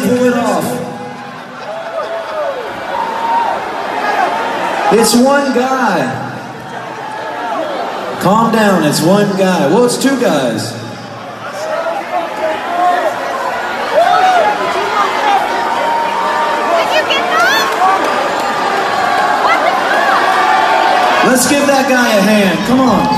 pull it off. It's one guy. Calm down, it's one guy. Well, it's two guys. Let's give that guy a hand. Come on.